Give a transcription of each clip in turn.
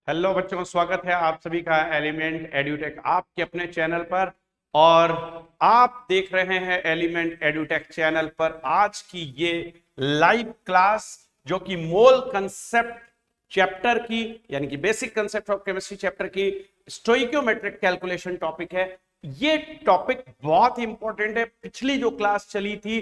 Hello बच्चों, स्वागत है आप सभी का एलिमेंट एड्यूटेक आपके अपने चैनल पर। और आप देख रहे हैं एलिमेंट एड्यूटेक चैनल पर आज की ये लाइव क्लास, जो कि मोल कंसेप्ट चैप्टर की यानी कि basic concept of chemistry chapter की स्टोइकियोमेट्रिक कैलकुलेशन टॉपिक है। ये टॉपिक बहुत ही इंपॉर्टेंट है। पिछली जो क्लास चली थी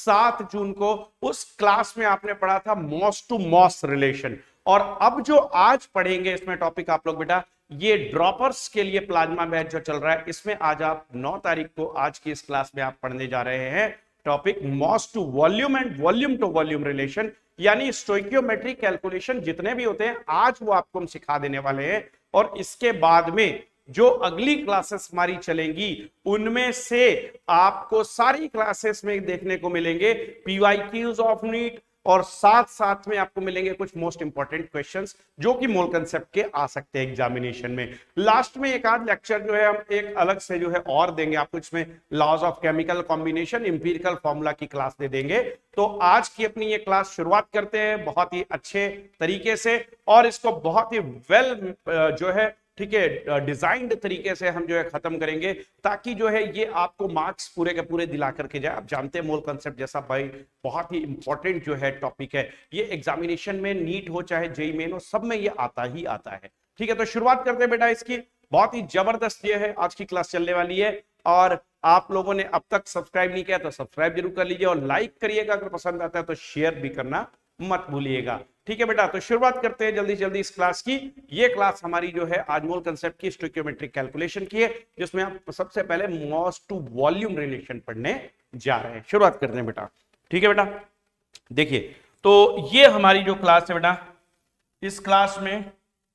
7 जून को, उस क्लास में आपने पढ़ा था मॉस टू मॉस रिलेशन, और अब जो आज पढ़ेंगे इसमें टॉपिक आप लोग बेटा, ये ड्रॉपर्स के लिए प्लाज्मा बैच जो चल रहा है, इसमें आज आप 9 तारीख को आज की इस क्लास में आप पढ़ने जा रहे हैं topic mass to volume and volume to volume relation, यानी स्टोइकियोमेट्रिक कैलकुलेशन जितने भी होते हैं आज वो आपको हम सिखा देने वाले हैं। और इसके बाद में जो अगली क्लासेस हमारी चलेंगी उनमें से आपको सारी क्लासेस में देखने को मिलेंगे पीवाईक्यूज ऑफ नीट, और साथ साथ में आपको मिलेंगे कुछ मोस्ट इंपॉर्टेंट क्वेश्चंस जो कि मोल कंसेप्ट के आ सकते हैं एग्जामिनेशन में। लास्ट में एक आध लेक्चर जो है हम एक अलग से जो है और देंगे आपको, इसमें laws of chemical combination empirical formula की क्लास दे देंगे। तो आज की अपनी ये क्लास शुरुआत करते हैं बहुत ही अच्छे तरीके से, और इसको बहुत ही वेल जो है ठीक है डिजाइंड तरीके से हम जो है खत्म करेंगे, ताकि जो है ये आपको मार्क्स पूरे के पूरे दिला करके जाए। आप जानते हैं मोल कंसेप्ट जैसा भाई बहुत ही इंपॉर्टेंट जो है टॉपिक है, ये एग्जामिनेशन में नीट हो चाहे जेईई मेन हो, सब में ये आता ही आता है। ठीक है, तो शुरुआत करते हैं बेटा इसकी। बहुत ही जबरदस्त ये है आज की क्लास चलने वाली है, और आप लोगों ने अब तक सब्सक्राइब नहीं किया तो सब्सक्राइब जरूर कर लीजिए, और लाइक करिएगा अगर पसंद आता है तो शेयर भी करना मत भूलिएगा। ठीक है बेटा, तो शुरुआत करते हैं जल्दी जल्दी इस क्लास की। ये क्लास हमारी जो है आज मोल कंसेप्ट की स्टोइकियोमेट्रिक कैलकुलेशन की है, जिसमें आप सबसे पहले मॉस टू वॉल्यूम रिलेशन पढ़ने जा रहे हैं। शुरुआत करते हैं बेटा। ठीक है बेटा, देखिए तो ये हमारी जो क्लास है बेटा, इस क्लास में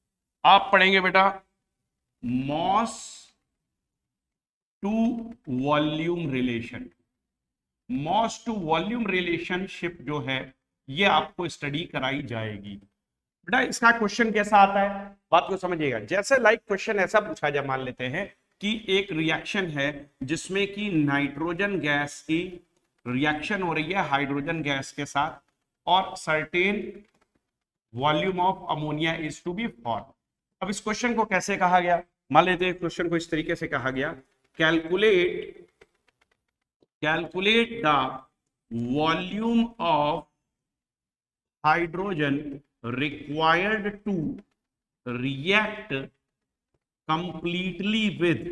आप पढ़ेंगे बेटा mass to volume relation. Mass to volume relationship जो है ये आपको स्टडी कराई जाएगी। बेटा इसका क्वेश्चन कैसा आता है बात को समझिएगा। जैसे लाइक क्वेश्चन ऐसा पूछा जाए, मान लेते हैं कि एक रिएक्शन है जिसमें कि नाइट्रोजन गैस की रिएक्शन हो रही है हाइड्रोजन गैस के साथ, और certain volume of ammonia is to be form. अब इस क्वेश्चन को कैसे कहा गया, मान लेते हैं क्वेश्चन को इस तरीके से कहा गया, calculate the volume of hydrogen required to react completely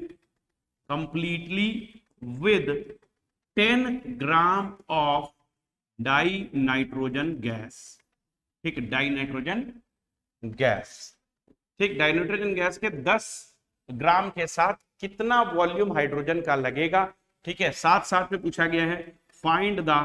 with 10 gram of dinitrogen gas. ठीक, डाइनाइट्रोजन गैस, ठीक, डाइनाइट्रोजन गैस के 10 ग्राम के साथ कितना वॉल्यूम हाइड्रोजन का लगेगा। ठीक है, साथ साथ में पूछा गया है find the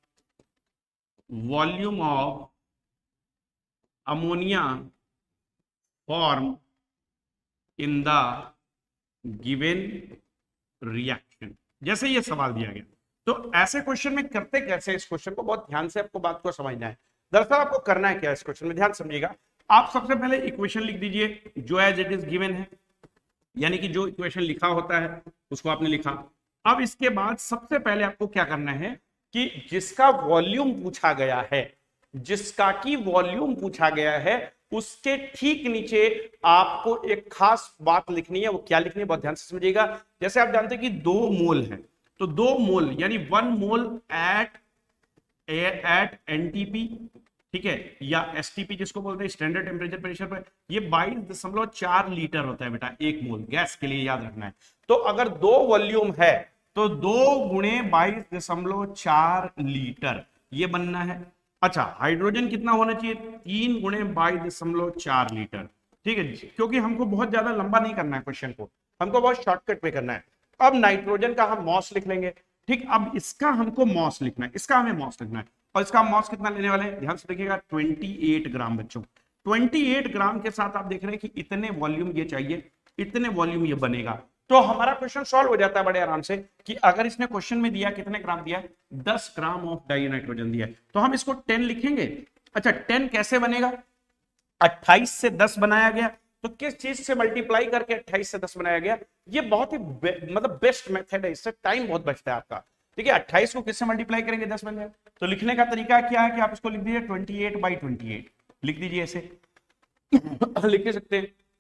volume of ammonia form in the given reaction. जैसे ये सवाल दिया गया, तो ऐसे क्वेश्चन में करते कैसे, इस क्वेश्चन को बहुत ध्यान से आपको बात को समझना है। दरअसल आपको करना है क्या इस क्वेश्चन में, ध्यान समझिएगा। आप सबसे पहले इक्वेशन लिख दीजिए जो एज इट इज गिवन है, यानी कि जो इक्वेशन लिखा होता है उसको आपने लिखा। अब इसके बाद सबसे पहले आपको क्या करना है कि जिसका वॉल्यूम पूछा गया है, जिसका की वॉल्यूम पूछा गया है, उसके ठीक नीचे आपको एक खास बात लिखनी है। वो क्या लिखनी है बहुत ध्यान से समझिएगा। जैसे आप जानते हैं कि 2 मोल है, तो 2 मोल यानी 1 मोल एट एनटीपी, ठीक है, या एसटीपी जिसको बोलते हैं स्टैंडर्ड टेम्परेचर प्रेशर पर, ये 22.4 लीटर होता है बेटा एक मोल गैस के लिए, याद रखना है। तो अगर 2 वॉल्यूम है तो 2 गुणे 22.4 लीटर ये बनना है। अच्छा, हाइड्रोजन कितना होना चाहिए, 3 गुणे 22.4 लीटर। ठीक है, क्योंकि हमको बहुत ज्यादा लंबा नहीं करना है क्वेश्चन को, हमको बहुत शॉर्टकट में करना है। अब नाइट्रोजन का हम मॉस लिख लेंगे। ठीक, अब इसका हमको मॉस लिखना है, इसका हमें मॉस लिखना है, और इसका मॉस कितना लेने वाले हैं ध्यान से देखिएगा, 28 ग्राम बच्चों। 28 ग्राम के साथ आप देख रहे हैं कि इतने वॉल्यूम ये चाहिए, इतने वॉल्यूम ये बनेगा। तो हमारा क्वेश्चन सॉल्व हो जाता है बड़े आराम से कि अगर इसने क्वेश्चन में दिया कितने ग्राम दिया है, 10 ग्राम ऑफ डाइनाइट्रोजन दिया है, तो हम इसको 10 लिखेंगे। अच्छा, 10 कैसे बनेगा, 28 से 10 बनाया गया, तो किस चीज से मल्टीप्लाई करके 28 से 10 बनाया गया। ये बहुत ही मतलब बेस्ट मेथड है, इससे टाइम बहुत बचता है आपका। ठीक है, 28 को किससे मल्टीप्लाई करेंगे 10 बन जाए। तो लिखने का तरीका क्या है कि आप इसको लिख दीजिए 28/28 लिख दीजिए ऐसे लिख के सकते हैं।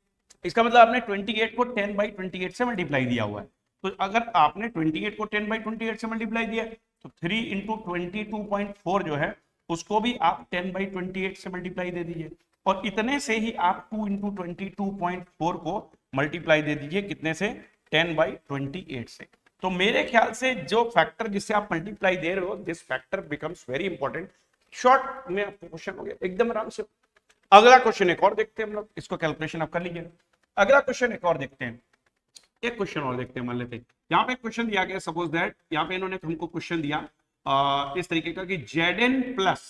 इसका मतलब आपने 28 को 10/28 से मल्टीप्लाई दिया हुआ है। तो अगर आपने 28 को 10/28 से मल्टीप्लाई दिया तो 3 इंटू 22.4 जो है उसको भी आप 10/28 से मल्टीप्लाई दे दीजिए, और इतने से ही आप 2 इंटू 22.4 को मल्टीप्लाई दे दीजिए कितने से, 10/28 से। तो मेरे ख्याल से जो फैक्टर जिससे आप मल्टीप्लाई दे रहे हो, this factor becomes very important. Short में आपको क्वेश्चन हो गया एकदम आराम से। अगला क्वेश्चन एक और देखते हैं हम लोग, इसको कैलकुलेशन आप कर लीजिए। अगला क्वेश्चन एक और देखते हैं, एक क्वेश्चन और देखते हैं। मान लेते हैं यहाँ पे क्वेश्चन दिया गया, सपोज दैट यहाँ पे इन्होंने हमको क्वेश्चन दिया इस तरीके का कि Zn प्लस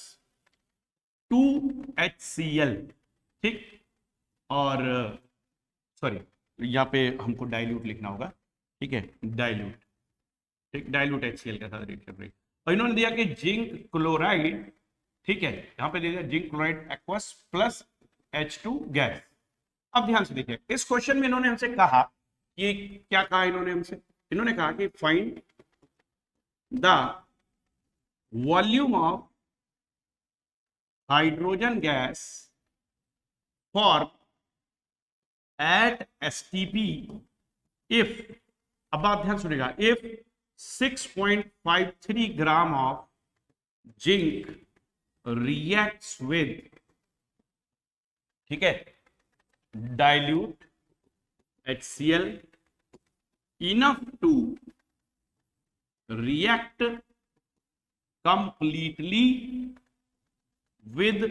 2HCl, ठीक, और सॉरी यहाँ पे हमको डाइल्यूट लिखना होगा, ठीक है, डाइल्यूट, ठीक, डाइल्यूट HCl के साथ रिएक्ट कर रही है। और इन्होंने दिया कि जिंक क्लोराइड, ठीक है, यहाँ पे दे दिया zinc chloride aqueous plus H2 gas. अब ध्यान से देखिए, इस क्वेश्चन में इन्होंने हमसे कहा कि क्या कहा इन्होंने हमसे, इन्होंने कहा कि find the volume of hydrogen gas for at STP if, अब आप ध्यान सुनेगा, if 6.53 gram of zinc reacts with, ठीक है, dilute HCl enough to react completely with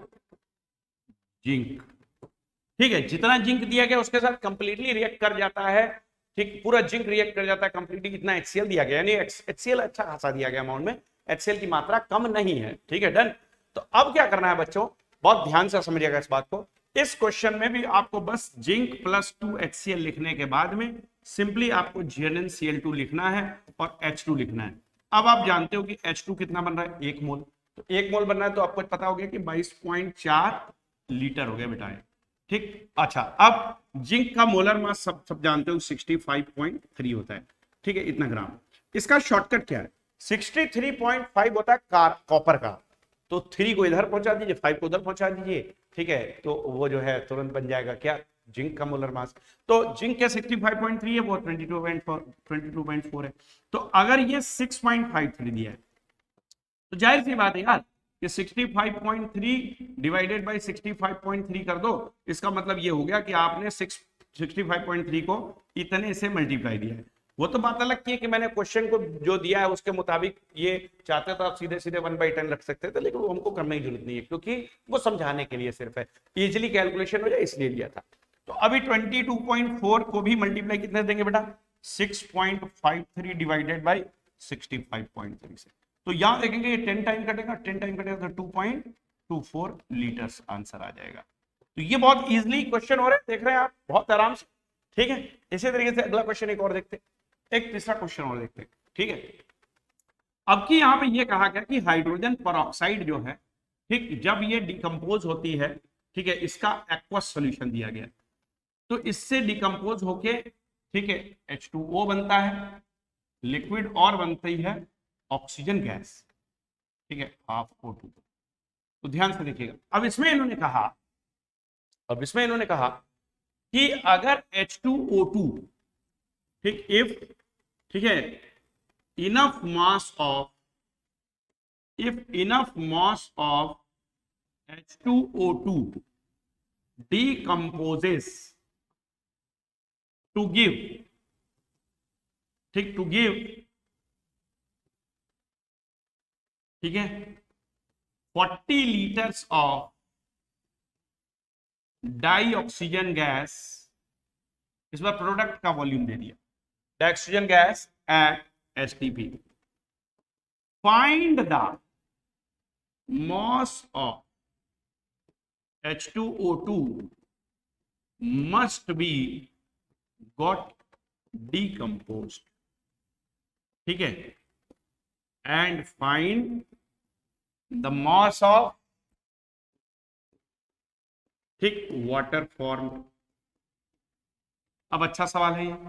zinc, ठीक है, जितना जिंक दिया गया उसके साथ कंप्लीटली रिएक्ट कर जाता है, ठीक, पूरा जिंक रिएक्ट कर जाता है कंप्लीटली, कितना HCl दिया गया, यानी HCl अच्छा खासा दिया गया अमाउंट में, HCl की मात्रा कम नहीं है, ठीक है, डन। तो अब क्या करना है बच्चों, बहुत ध्यान से समझिएगा इस बात को। इस क्वेश्चन में भी आपको बस जिंक प्लस 2HCl लिखने के बाद में सिंपली आपको ZnCl2 लिखना है और H2 लिखना है। अब आप जानते हो कि H2 कितना बन रहा है, 1 मोल, तो 1 मोल बन रहा है तो आपको पता हो गया कि 22.4 लीटर हो गया बेटा, ठीक। अच्छा, अब जिंक का मोलर मास सब जानते हो 65.3 होता है, ठीक है, इतना ग्राम। इसका शॉर्टकट क्या है, 63.5 होता है कॉपर का, तो 3 को इधर पहुंचा दीजिए, 5 को उधर पहुंचा दीजिए, ठीक है, तो वो जो है तुरंत बन जाएगा क्या, जिंक का मोलर मास। तो जिंक के 65.3 है, वो 22.4 है। तो अगर ये 6.53 दिया है तो जाहिर सी बात है यार कि 65.3 डिवाइडेड बाय 65.3 कर दो, इसका मतलब ये हो गया कि आपने 65.3 को इतने से मल्टीप्लाई दिया है। वो तो बात अलग की है कि मैंने क्वेश्चन को जो दिया है उसके मुताबिक ये चाहते तो आप सीधे सीधे 1/10 रख सकते थे, लेकिन वो हमको करने की जरूरत नहीं है क्योंकि वो समझाने के लिए सिर्फ है, इजीली कैलकुलेशन हो जाए इसलिए लिया था। तो अभी 22.4 को भी मल्टीप्लाई कितने देंगे बेटा, 6.53 डिवाइडेड बाई 65.3 से। तो यहां देखेंगे ये 10 टाइम कटेगा, 10 टाइम कटेगा तो 2.24 लीटर्स आंसर आ जाएगा। तो ये बहुत इजीली क्वेश्चन हो रहे हैं, देख रहे हैं आप, बहुत आराम से, ठीक है। इसी तरीके से अगला क्वेश्चन एक और देखते हैं, एक तीसरा क्वेश्चन और देखते हैं, ठीक है। अब की यहां पे ये कहा गया कि हाइड्रोजन पेरोक्साइड जो है, ठीक, जब ये डिकम्पोज होती है, ठीक है, इसका एक्वस सॉल्यूशन दिया गया, तो इससे डिकम्पोज होके, ठीक है, H2O बनता है लिक्विड और बनती है ऑक्सीजन गैस, ठीक है, हाफ O2। तो ध्यान से देखिएगा, अब इसमें इन्होंने कहा कि अगर H2O2, ठीक, इफ, ठीक है, enough mass of H2O2 decomposes to give, ठीक, टू गिव, ठीक है, 40 litres of dioxygen gas, इस बार प्रोडक्ट का वॉल्यूम दे दिया, dioxygen gas at STP, find the mass of H2O2 must be got decomposed, ठीक है, and find the mass of, ठीक, वाटर फॉर्म। अब अच्छा सवाल है ये,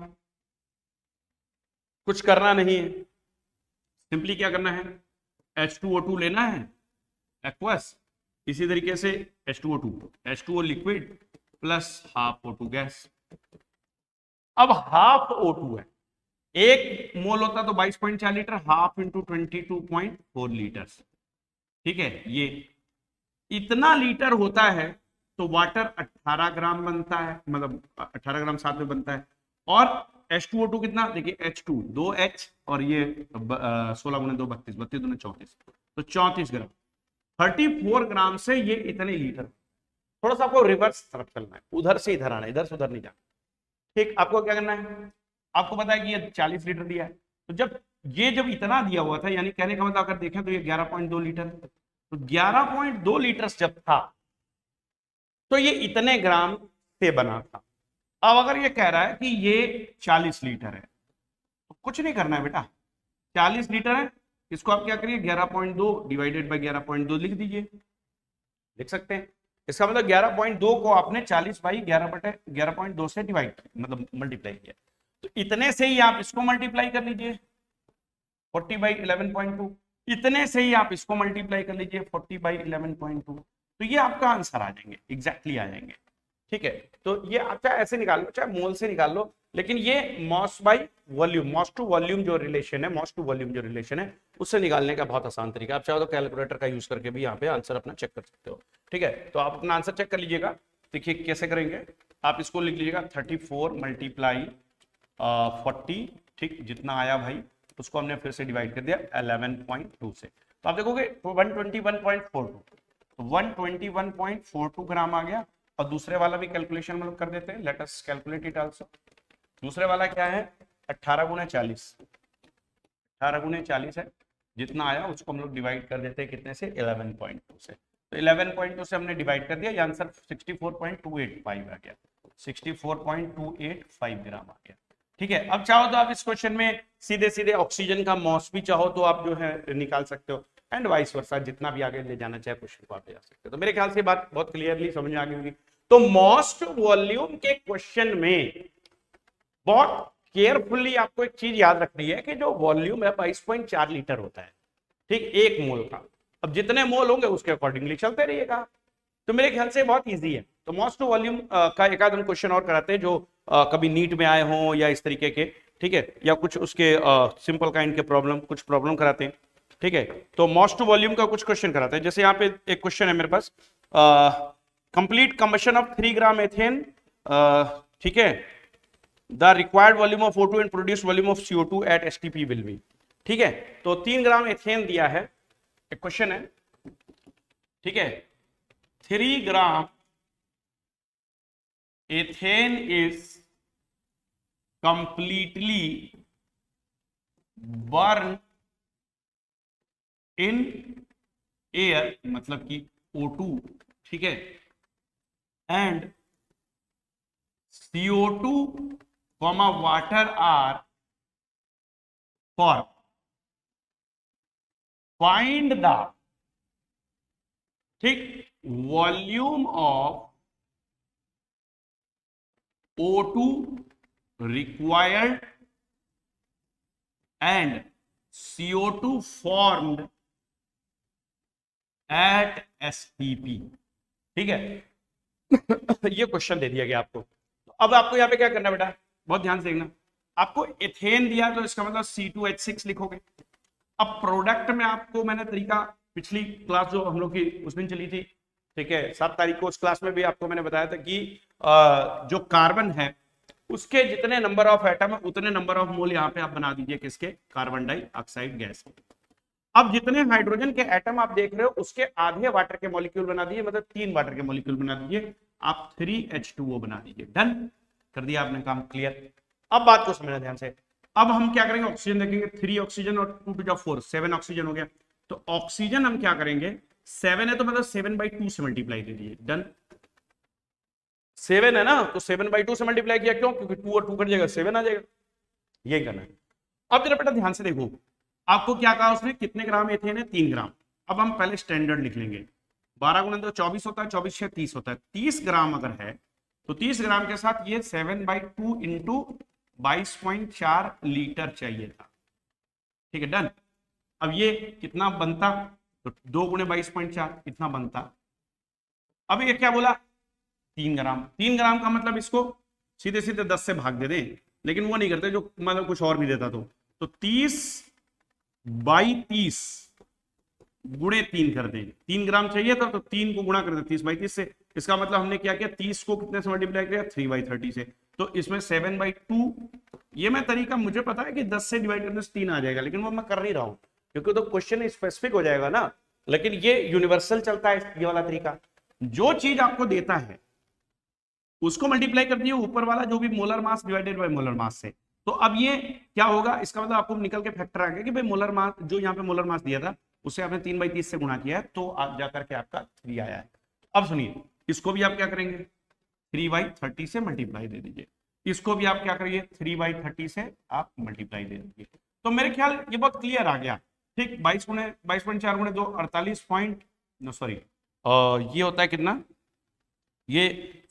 कुछ करना नहीं है, सिंपली क्या करना है, H2O2 लेना है एक्वस, इसी तरीके से H2O2 liquid plus half O2 gas. अब हाफ O2 है, एक मोल होता तो 22.4 लीटर, हाफ इंटू 22.4 लीटर, ठीक है। ये इतना लीटर होता है तो वाटर 18 ग्राम बनता है, मतलब 18 ग्राम साथ में बनता है। और H2O2 कितना, देखिए H2 2H और ये 16 गुणे 2 32, 32 दूने 34, तो 34 ग्राम। 34 ग्राम से ये इतने लीटर। थोड़ा सा आपको रिवर्स तरफ चलना है, उधर से इधर आना है, इधर से उधर नहीं जाना, ठीक। आपको क्या करना है, आपको पता है कि ये 40 लीटर दिया है, तो जब इतना दिया हुआ था, यानी कहने का मतलब अगर देखें तो ये 11.2 लीटर, तो 11.2 लीटर जब था तो ये इतने ग्राम से बना था। अब अगर ये कह रहा है कि ये 40 लीटर है, तो कुछ नहीं करना है बेटा, 40 लीटर है, इसको आप क्या करिए 11.2 डिवाइडेड बाय 11.2 लिख दीजिए, लिख सकते हैं। इसका मतलब 11.2 को आपने 40 बाई 11/11.2 से डिवाइड मतलब मल्टीप्लाई किया, तो इतने से ही आप इसको मल्टीप्लाई कर लीजिए 40 बाई 11.2, इतने से ही आप इसको मल्टीप्लाई कर लीजिए 40 बाई 11.2, तो ये आपका आंसर आ जाएंगे, एग्जैक्टली आ जाएंगे, ठीक है। तो ये अच्छा ऐसे निकाल लो, चाहे मोल से निकाल लो, लेकिन ये mass by volume, mass to volume जो रिलेशन है, मॉस टू वॉल्यूम जो रिलेशन है, उससे निकालने का बहुत आसान तरीका। आप चाहो तो कैलकुलेटर का यूज करके भी यहाँ पे आंसर अपना चेक कर सकते हो, ठीक है। तो आप अपना आंसर चेक कर लीजिएगा, देखिए कैसे करेंगे। आप इसको लिख लीजिएगा 34 मल्टीप्लाई 40, ठीक, जितना आया भाई उसको हमने फिर से डिवाइड कर दिया 11.2 से, तो आप देखोगे 121.42, 121.42 ग्राम आ गया। और दूसरे वाला भी कैलकुलेशन मतलब कर देते हैं, let us calculate it also. दूसरे वाला क्या है 18 गुणे 40, 18 गुणे 40 है, जितना आया उसको हम लोग डिवाइड कर देते हैं कितने से 11.2 से, तो 11.2 से हमने डिवाइड कर दिया, ये आंसर 64.285 आ गया, 64.285 ग्राम आ गया, ठीक है। अब चाहो तो आप इस क्वेश्चन में सीधे सीधे ऑक्सीजन का मॉस भी चाहो तो आप जो है निकाल सकते हो, एंड वाइस वर्सा, जितना भी आगे ले जाना चाहे क्वेश्चन को आप ले जा सकते हो। तो मेरे ख्याल से बात बहुत क्लियरली समझ में आ गई होगी। तो मॉस टू वॉल्यूम के क्वेश्चन में बहुत केयरफुली आपको एक चीज याद रखनी है कि जो वॉल्यूम है 22.4 लीटर होता है, ठीक, एक मोल का। अब जितने मोल होंगे उसके अकॉर्डिंगली चलते रहिएगा, तो मेरे ख्याल से बहुत इजी है। तो मॉस टू वॉल्यूम का एक आध क्वेश्चन और कराते हैं जो कभी नीट में आए हों या इस तरीके के, ठीक है, या कुछ उसके सिंपल काइंड के प्रॉब्लम, कुछ प्रॉब्लम कराते हैं, ठीक है। तो मॉस टू वॉल्यूम का कुछ क्वेश्चन कराते हैं, जैसे यहाँ पे एक क्वेश्चन है मेरे पास, complete combustion of 3 gram ethane, ठीक है, the required volume of O2 and produce volume of CO2 at STP will be, ठीक है। तो 3 ग्राम एथेन दिया है, एक क्वेश्चन है, ठीक है, 3 gram ethane is completely burn in air, मतलब कि O2, ठीक है, and CO2, water are formed. Find the, ठीक, volume of O2 required and CO2 formed at STP, ठीक है। ये क्वेश्चन दे दिया गया आपको। तो अब आपको यहाँ पे क्या करना है बेटा, बहुत ध्यान से देखना। आपको एथेन दिया तो इसका मतलब C2H6 लिखोगे। अब प्रोडक्ट में आपको मैंने तरीका पिछली क्लास जो हम लोग की उस दिन चली थी, ठीक है, 7 तारीख को, उस क्लास में भी आपको मैंने बताया था कि जो कार्बन है उसके जितने नंबर ऑफ एटम है उतने नंबर ऑफ मोल यहाँ पे आप बना दीजिए किसके, कार्बन डाइऑक्साइड गैस के। अब जितने हाइड्रोजन के एटम आप देख रहे हो उसके आधे वाटर के मॉलिक्यूल बना दीजिए, मतलब 3 वाटर के मॉलिक्यूल बना दीजिए, आप 3H2O बना दीजिए। डन कर दिया आपने, काम क्लियर। अब बात को समझना ध्यान से। अब हम क्या करेंगे, ऑक्सीजन देखेंगे, 3 ऑक्सीजन और 2 टू 4, 7 ऑक्सीजन हो गया। तो ऑक्सीजन हम क्या करेंगे, 7 है तो मतलब 7/2 से मल्टीप्लाई दे दीजिए। डन, 7 है ना, तो 7/2 से मल्टीप्लाई किया, क्यों, क्योंकि 2 और 2 कट जाएगा, 7 आ जाएगा, यही करना है। अब जरा बेटा ध्यान से देखो, आपको क्या कहा उसने, कितने ग्राम एथेन है, 3 ग्राम। अब हम पहले स्टैंडर्ड लिख लेंगे, 12 गुना 2 24 होता है, 24 6 30 होता है। 30 ग्राम अगर है तो 30 ग्राम के साथ ये 7/2 इंटू 22.4 लीटर चाहिए था, ठीक है। डन। अब ये कितना बनता, तो 2 गुणे 22.4 इतना बनता। अब ये क्या बोला, 3 ग्राम। 3 ग्राम का मतलब इसको सीधे सीधे 10 से भाग दे दें, लेकिन वो नहीं करते, जो मतलब कुछ और भी देता तो 30/30 गुणे 3 कर दें। 3 ग्राम चाहिए था तो 3 को गुणा कर दे 30/30 से। इसका मतलब हमने क्या किया, 30 को कितने से मल्टीप्लाई किया, 3/30 से। तो इसमें 7/2, ये मैं तरीका मुझे पता है कि 10 से डिवाइड करने से 3 आ जाएगा, लेकिन वो मैं कर नहीं रहा हूं क्योंकि तो क्वेश्चन स्पेसिफिक हो जाएगा ना। लेकिन ये यूनिवर्सल चलता है ये वाला तरीका, जो चीज आपको देता है उसको मल्टीप्लाई कर दिए ऊपर वाला जो भी molar mass divided by molar mass से। तो अब ये क्या होगा, इसका मतलब आपको निकल के फैक्टर आ गया कि भाई मोलर मास, जो यहाँ पे मोलर मास दिया था उससे आपने 3/30 से गुणा किया है, तो आप जाकर के आपका 3 आया है। अब सुनिए, इसको भी आप क्या करेंगे, 3/30 से मल्टीप्लाई दे दीजिए। इसको भी आप क्या करिए, 3/30 से आप मल्टीप्लाई दे दीजिए। तो मेरे ख्याल ये बहुत क्लियर आ गया। ठीक, 22.4 गुणे 2 48 पॉइंट, सॉरी ये होता है कितना, ये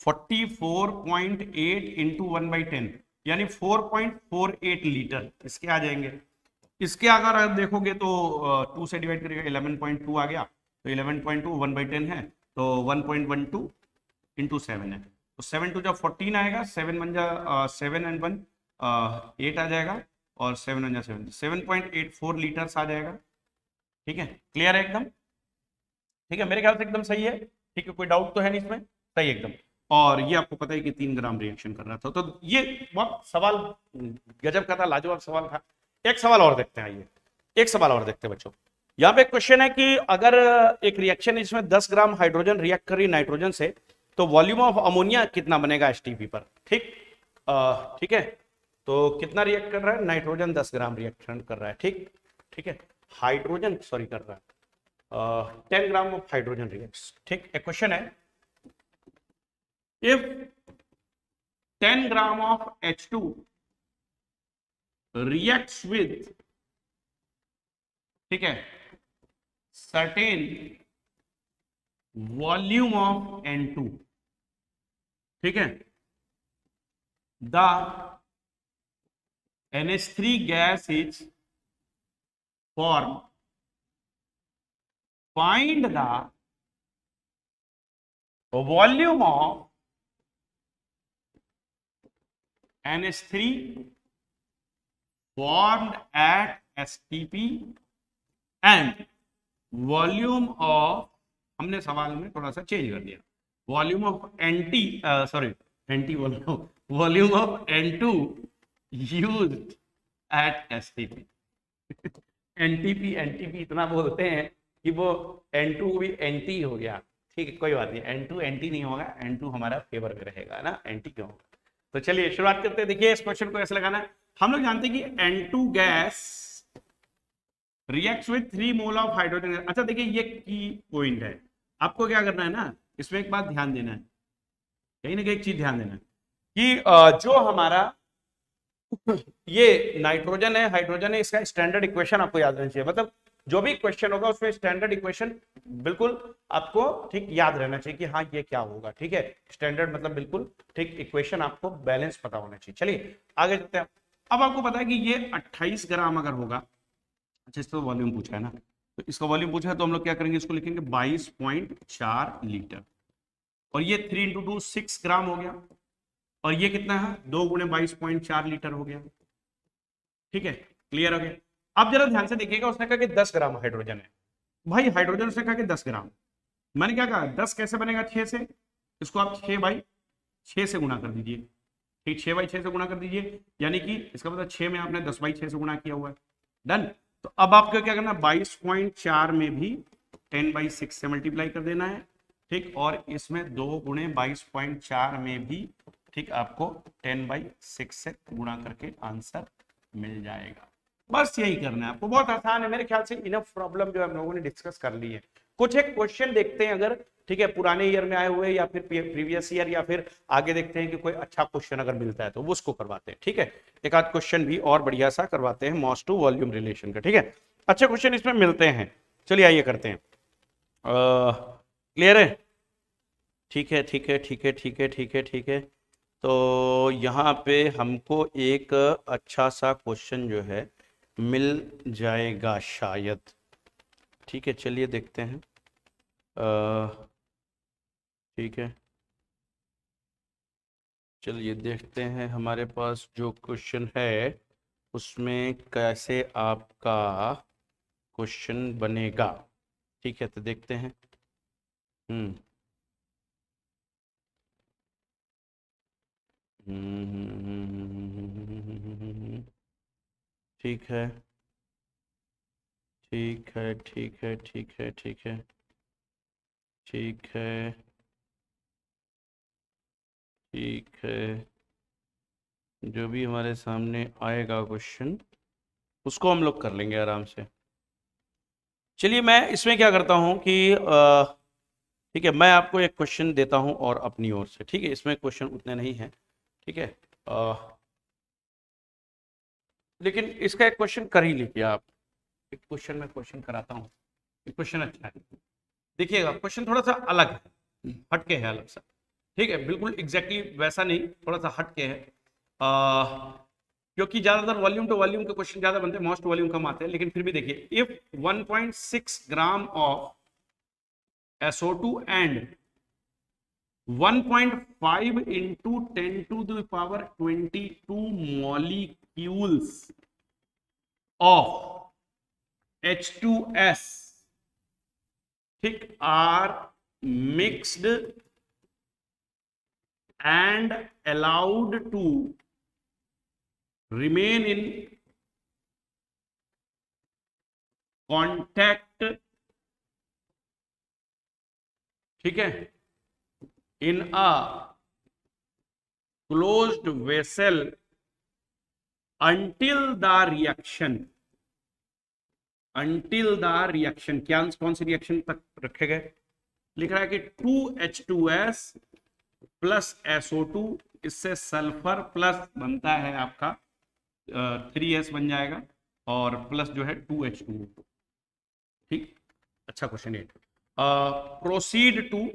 44.8 इंटू 1/10 यानी 4.48 लीटर इसके आ जाएंगे। इसके अगर आप देखोगे तो 2 से डिवाइड करिएगा 11.2 आ गया, तो 11.2 1/10 है, तो 1.12 इंटू 7 है, तो 7 टू जा 14 आएगा, 7 1 जा 7 एंड 1 8 आ जाएगा, और 7 1 जा 7 7.84 लीटर्स आ जाएगा। ठीक है, क्लियर है एकदम, ठीक है, मेरे ख्याल से एकदम सही है। ठीक है, कोई डाउट तो है नहीं इसमें, सही एकदम। और ये आपको पता है कि 3 ग्राम रिएक्शन कर रहा था, तो ये बहुत सवाल गजब का था, लाजवाब सवाल था। एक सवाल और देखते हैं, आइए एक सवाल और देखते हैं बच्चों। यहाँ पे क्वेश्चन है कि अगर एक रिएक्शन इसमें 10 ग्राम हाइड्रोजन रिएक्ट करी नाइट्रोजन से, तो वॉल्यूम ऑफ अमोनिया कितना बनेगा एसटीपी पर। ठीक, ठीक है, तो कितना रिएक्ट कर रहा है, नाइट्रोजन 10 ग्राम रिएक्शन कर रहा है। ठीक, ठीक है, हाइड्रोजन सॉरी कर रहा है 10 ग्राम ऑफ हाइड्रोजन रिएक्ट्स। ठीक, एक क्वेश्चन है, if 10 gram of H2 reacts with, ठीक है, certain volume of N2, ठीक है, the NH3 gas is formed, find the volume of NH3 formed at STP and volume of, हमने सवाल में थोड़ा सा चेंज कर दिया, volume of volume of N2 used at STP। NTP इतना बोलते हैं कि वो N2 भी NT हो गया। ठीक है, कोई बात नहीं, N2 NT नहीं होगा, N2 हमारा फेवर में रहेगा ना, NT क्यों होगा। तो चलिए शुरुआत करते हैं। देखिए इस क्वेश्चन को ऐसे लगाना है, हम लोग जानते हैं कि N2 gas reacts with 3 mole of hydrogen. अच्छा देखिए ये की पॉइंट है, आपको क्या करना है ना, इसमें एक बात ध्यान देना है, कहीं ना कहीं एक चीज ध्यान देना है कि जो हमारा ये नाइट्रोजन है हाइड्रोजन है, इसका स्टैंडर्ड इक्वेशन आपको याद रहना चाहिए। मतलब जो भी क्वेश्चन होगा उसमें स्टैंडर्ड इक्वेशन बिल्कुल आपको ठीक याद रहना चाहिए कि हाँ ये क्या होगा। ठीक है, स्टैंडर्ड मतलब बिल्कुल ठीक इक्वेशन आपको बैलेंस पता होना चाहिए। चलिए आगे चलते हैं। अब आपको पता है कि ये 28 ग्राम अगर होगा, अच्छा इसको वॉल्यूम पूछा है ना, तो इसका वॉल्यूम पूछा है तो हम लोग क्या करेंगे, इसको लिखेंगे 22.4 लीटर, और ये 3 × 2 6 ग्राम हो गया, और ये कितना है 2 × 22.4 लीटर हो गया। ठीक है, क्लियर हो गया। अब जरा ध्यान से देखिएगा, उसने कहा कि 10 ग्राम हाइड्रोजन है, भाई हाइड्रोजन उसने कहा कि 10 ग्राम, मैंने क्या कहा 10 कैसे बनेगा 6 से, इसको आप 6/6 से गुणा कर दीजिए। ठीक, 6/6 से गुणा कर दीजिए, यानी कि इसका मतलब 6 में आपने 10/6 से गुणा किया हुआ है। डन। तो अब आपको क्या करना, 22.4 में भी 10/6 से मल्टीप्लाई कर देना है। ठीक, और इसमें 2 × 22.4 में भी ठीक आपको 10/6 से गुणा करके आंसर मिल जाएगा। बस यही करना है आपको, बहुत आसान है मेरे ख्याल से। इनफ प्रॉब्लम जो हम लोगों ने डिस्कस कर ली है। कुछ एक क्वेश्चन देखते हैं अगर, ठीक है, पुराने ईयर में आए हुए या फिर प्रीवियस ईयर, या फिर आगे देखते हैं कि कोई अच्छा क्वेश्चन अगर मिलता है तो वो उसको करवाते हैं। ठीक है, एक आध क्वेश्चन भी और बढ़िया सा करवाते हैं मास टू वॉल्यूम रिलेशन का। ठीक है, अच्छे क्वेश्चन इसमें मिलते हैं। चलिए आइए करते हैं। क्लियर है, ठीक है ठीक है ठीक है ठीक है ठीक है ठीक है। तो यहाँ पे हमको एक अच्छा सा क्वेश्चन जो है मिल जाएगा शायद। ठीक है, चलिए देखते हैं। ठीक है, चलिए देखते हैं हमारे पास जो क्वेश्चन है उसमें कैसे आपका क्वेश्चन बनेगा। ठीक है, तो देखते हैं। हम्म ठीक है, ठीक है, ठीक है, ठीक है, ठीक है, ठीक है, ठीक है। जो भी हमारे सामने आएगा क्वेश्चन उसको हम लोग कर लेंगे आराम से। चलिए मैं इसमें क्या करता हूँ कि ठीक है, मैं आपको एक क्वेश्चन देता हूँ और अपनी ओर से। ठीक है, इसमें क्वेश्चन उतने नहीं हैं। ठीक है, लेकिन इसका एक क्वेश्चन कर ही लीजिए आप। एक क्वेश्चन में क्वेश्चन कराता हूँ, क्वेश्चन अच्छा है। देखिएगा क्वेश्चन थोड़ा सा अलग है, हटके है अलग सा। ठीक है, बिल्कुल एग्जैक्टली वैसा नहीं, थोड़ा सा हटके है। क्योंकि ज्यादातर वॉल्यूम टू वॉल्यूम के क्वेश्चन ज्यादा बनते हैं, मोस्ट वॉल्यूम कम आते हैं। लेकिन फिर भी देखिए, if 1.6 gram of SO2 and 1.5 into 10 to the power 22 molecules of H2S ठीक are mixed and allowed to remain in contact, ठीक है, in a closed vessel until the reaction क्या कौन सी रिएक्शन तक रखे गए। लिख रहा है कि 2H2S प्लस SO2, इससे सल्फर प्लस बनता है आपका 3S बन जाएगा, और प्लस जो है 2H2। ठीक, अच्छा question 8। Proceed to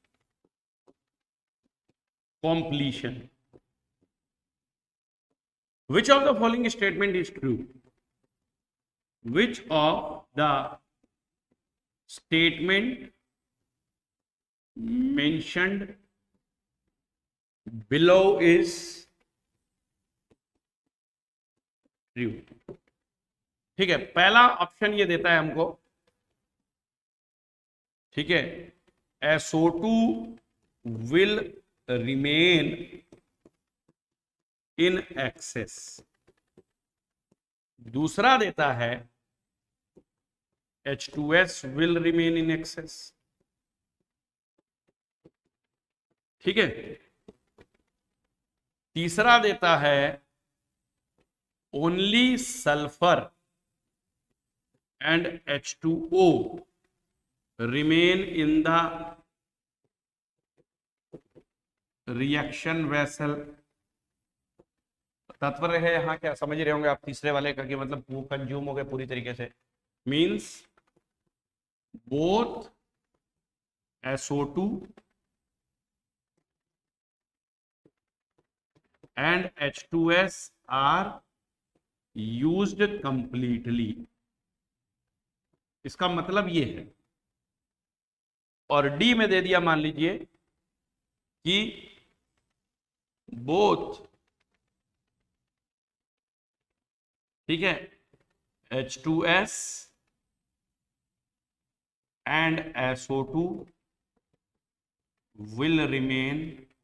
completion. Which of the following statement is true? Which of the statement mentioned below is true? ठीक है, पहला ऑप्शन ये देता है हमको, ठीक है, SO2 will remain in excess। दूसरा देता है H2S will remain in excess। ठीक है, तीसरा देता है only sulfur and H2O remain in the reaction vessel. तात्पर्य है यहाँ क्या समझ रहे होंगे आप तीसरे वाले का, कि मतलब वो कंज्यूम हो गए पूरी तरीके से। Means both SO2 and H2S are used completely. इसका मतलब ये है। और डी में दे दिया, मान लीजिए कि बोथ, ठीक है, H2S and SO2 will remain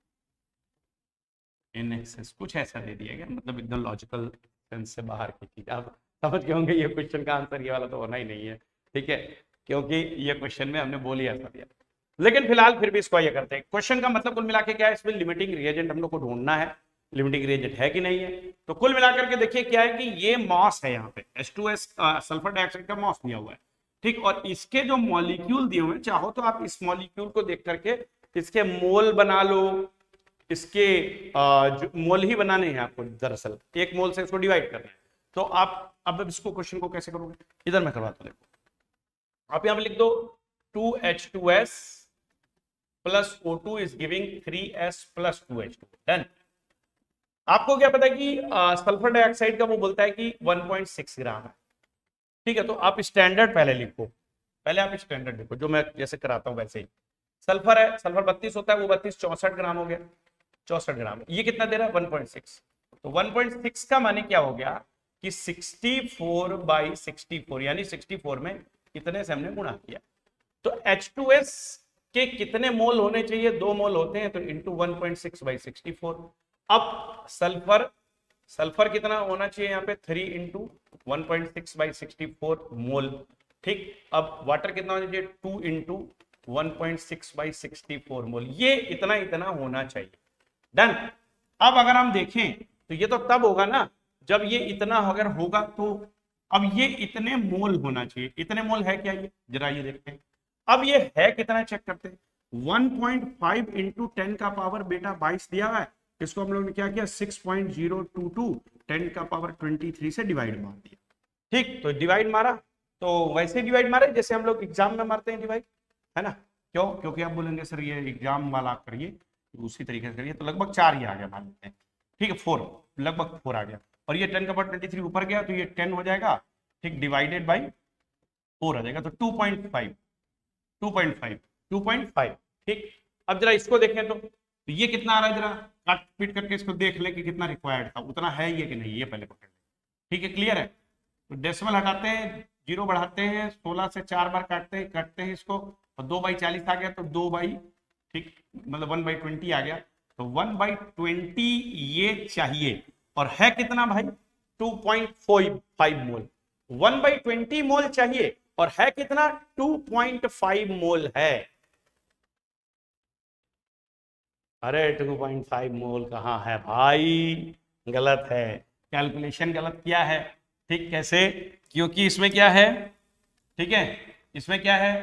in excess. कुछ ऐसा दे दिया गया, मतलब एकदम लॉजिकल सेंस से बाहर की चीज। आप समझ गए होंगे ये क्वेश्चन का आंसर ये वाला तो होना ही नहीं है। ठीक है, क्योंकि ये क्वेश्चन में हमने बोल ही ऐसा दिया। लेकिन फिलहाल फिर भी इसको ये करते हैं। क्वेश्चन का मतलब कुल मिला के क्या है, इसमें लिमिटिंग रिएजेंट हम लोग को ढूंढना है, लिमिटिंग रिएजेंट है कि नहीं है। तो कुल मिलाकर के देखिए क्या है कि ये मॉस है, यहाँ पे H2S सल्फर डाइऑक्साइड का मॉस दिया हुआ है। ठीक, और इसके जो मॉलिक्यूल दिए हुए हैं, चाहो तो आप इस मॉलिक्यूल को देख करके इसके मोल बना लो। इसके जो मोल ही बनाने हैं आपको, दरअसल एक मोल से इसको डिवाइड करना है। तो आप अब इसको क्वेश्चन को कैसे करोगे, इधर मैं करवाता हूं। देखो आप यहां पे लिख दो 2H2S plus O2 is giving 3S plus 2H2। Done. आपको क्या पता है कि सल्फर डाइऑक्साइड का वो बोलता है कि 1.6 ग्राम है। ठीक है, तो आप स्टैंडर्ड पहले लिखो, पहले आप स्टैंडर्ड लिखो जो मैं जैसे कराता हूं वैसे ही। सल्फर है, सल्फर 32 होता है, वो 32 64 ग्राम हो गया। 64 ग्राम। ये कितना दे रहा है 1.6, तो 1.6 का माने क्या हो गया कि 64/64 यानी 64 में कितने से हमने गुणा किया। तो H2S के कितने मोल होने चाहिए, 2 मोल होते हैं, तो इंटू 1.6/64। अब सल्फर कितना होना चाहिए यहाँ पे 3 इंटू 1.6/64 मोल। ठीक, अब वाटर कितना होना चाहिए 2 इंटू 1.6/64 मोल। ये इतना होना चाहिए। डन। अब अगर हम देखें तो ये तो तब होगा ना जब ये इतना अगर होगा, तो अब ये इतने मोल होना चाहिए। इतने मोल है क्या, ये जरा ये देखते हैं। अब ये है कितना चेक करते हैं। 1.5 इंटू 10 का पावर बेटा 22 दिया हुआ है, इसको हम लोग ने क्या किया 6.022 10 का पावर 23 से डिवाइड मार दिया। ठीक, तो डिवाइड मारा तो वैसे डिवाइड मारे जैसे हम लोग एग्जाम में मारते हैं डिवाइड, है ना। क्यों, क्योंकि आप बोलेंगे सर ये एग्जाम वाला करिए, उसी तरीके से करिए। तो लगभग 4 ही आ गया मान लेते हैं, ठीक है 4, लगभग 4 आ गया। और ये 10 का पावर 23 ऊपर गया तो ये 10 हो जाएगा, ठीक, डिवाइडेड बाई 4 आ जाएगा, तो 2.5 2.5। ठीक, अब जरा इसको देखें तो ये कितना आ रहा है, जरा काट पीट करके इसको देख ले कि कितना रिक्वायर्ड था, उतना है ये कि नहीं, ये पहले पकड़ ले। ठीक है, क्लियर है। तो डेसिमल हटाते हैं, 0 बढ़ाते हैं, 16 से 4 बार काटते हैं इसको, और 2/40 आ गया, तो 2 ठीक मतलब 1/20 आ गया। तो 1/20 ये चाहिए, और है कितना भाई 2.5 मोल। 1/20 मोल चाहिए और है कितना 2.5 मोल है। अरे 2.5 मोल कहाँ है भाई, गलत है, कैलकुलेशन गलत किया है। ठीक, कैसे, क्योंकि इसमें क्या है, ठीक है, इसमें क्या है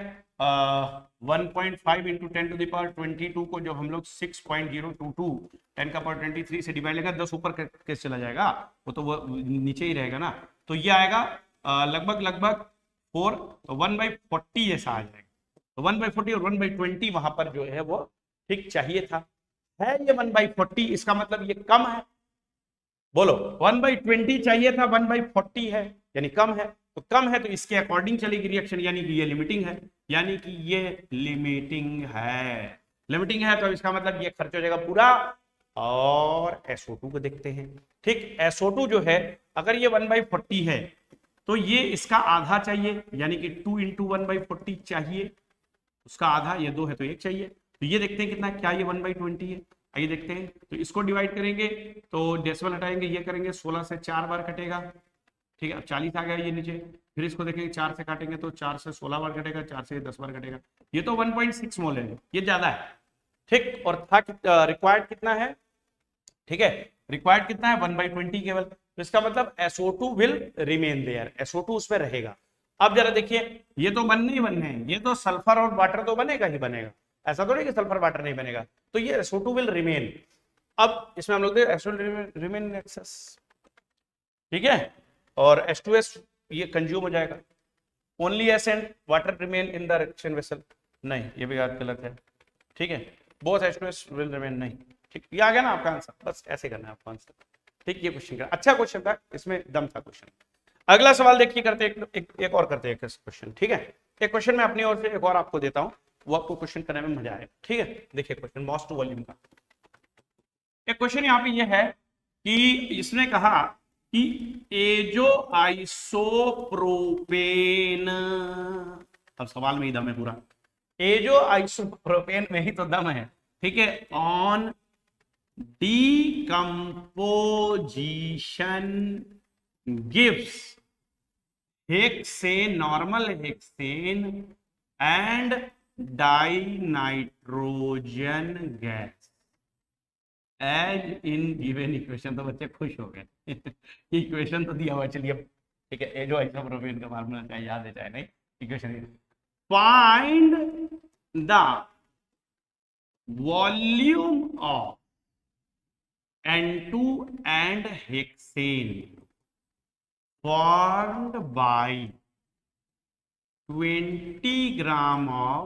1.5 इंटू 10 टू द पावर 22 को जब हम लोग 6.022 10 का पावर 23 से डिवाइड लेगा, 10 ऊपर कैसे चला जाएगा, वो तो वो नीचे ही रहेगा ना। तो ये आएगा लगभग 4, तो 1/40 जैसा आ जाएगा। तो 1/40 और 1/20 वहां पर जो है वो ठीक चाहिए था। है ये 1/40, इसका मतलब ये कम है। बोलो 1/20 चाहिए था, 1/40 है यानी कम है। तो कम है तो इसके अकॉर्डिंग चलेगी रिएक्शन, यानी कि ये लिमिटिंग है, यानी कि ये लिमिटिंग है। लिमिटिंग है तो इसका मतलब ये खर्च हो जाएगा पूरा। और SO2 को देखते हैं। ठीक, SO2 जो है अगर ये 1/40 है तो ये इसका आधा चाहिए, यानी कि 2 इंटू 1/40 चाहिए, उसका आधा, ये 2 है तो 1 चाहिए। तो ये देखते हैं कितना, क्या ये 1/20 है, आइए देखते हैं। तो इसको डिवाइड करेंगे तो डेसिमल हटाएंगे, ये करेंगे 16 से 4 बार कटेगा, ठीक है। अब 40 आ गया ये नीचे, फिर इसको देखेंगे 4 से काटेंगे तो 4 से 16 बार कटेगा, 4 से 10 बार कटेगा। ये तो 1.6 मोल है, ये ज्यादा है। ठीक, और था रिक्वायर्ड कितना है, ठीक है, रिक्वायर्ड कितना है 1/20 केवल। तो इसका मतलब SO2 will remain there, SO2 उसमें रहेगा। अब जरा देखिए, ये तो बनने ही बनने हैं, ये तो सल्फर और वाटर तो बनेगा ही बनेगा, ऐसा तो नहीं कि सल्फर वाटर नहीं बनेगा। तो ये SO2 विल रिमेन। अब इसमें हम लोग SO2 रिमेन इन एक्सेस, ठीक है, और H2S ये कंज्यूम हो जाएगा। Only S and water remain in the reaction vessel, नहीं ये भी गलत है, ठीक है। बोथ H2S विल रिमेन, नहीं, ठीक, ये आ गया ना आपका आंसर, बस ऐसे करना है आपका आंसर। ठीक, ये क्वेश्चन का अच्छा क्वेश्चन था, इसमें दम था क्वेश्चन। अगला सवाल देखिए, करते एक और करते हैं क्वेश्चन, ठीक है। एक क्वेश्चन मैं अपनी ओर से एक और आपको देता हूं, वो आपको क्वेश्चन करने में मजा आएगा, ठीक है। देखिए क्वेश्चन मॉस टू वॉल्यूम का एक क्वेश्चन यहाँ पे ये है कि इसने कहा कि एजो आइसोप्रोपेन, अब सवाल में ही दम है पूरा, एजो आइसोप्रोपेन में ही तो दम है, ठीक है। On decomposition gives hexane, normal hexane and dinitrogen gas as in given equation। तो बच्चे खुश हो गए इक्वेशन तो दिया हुआ, चलिए ठीक है, एजो आइसोप्रोपेन का फार्मूला चाहे याद है चाहे नहीं, equation find the volume of N2 and hexane formed by 20 gram of